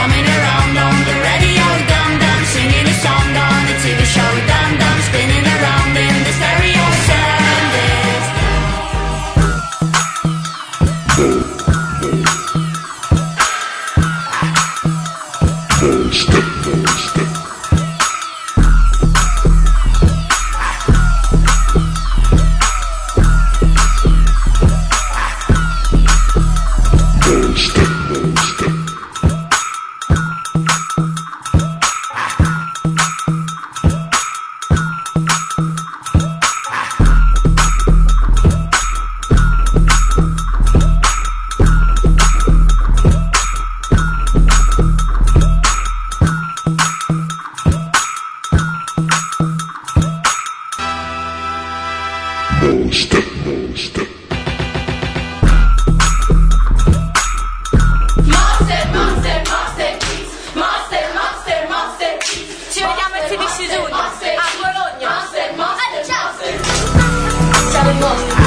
coming around on the radio. Dum dum, singing a song on the TV show. Dum dum, spinning around in the stereo. Sundays. Step. Ci vediamo il 16 giugno a Bologna. Ciao.